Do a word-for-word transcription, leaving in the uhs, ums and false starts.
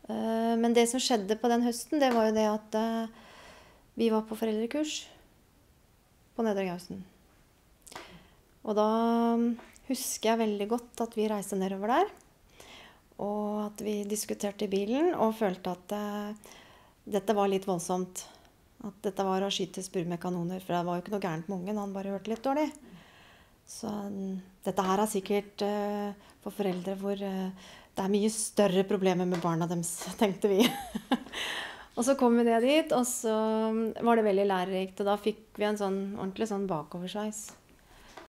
Eh, Men det som skjedde på den høsten, det var jo det at eh, vi var på foreldrekurs på Nedre Gausen. Og da mm, husker jeg veldig godt at vi reiste nedover der, og at vi diskuterte i bilen og følte at eh, dette var litt voldsomt. At dette var å skyte spurv med kanoner, for det var jo ikke noe gærent med ungen, han bare hørte litt dårlig. Så mm, dette her er sikkert eh, for foreldre hvor eh, det er mye større problemer med barna deres, tenkte vi. Og så kom vi ned dit, og så mm, var det veldig lærerikt, og da fikk vi en sånn ordentlig sånn bakoversveis.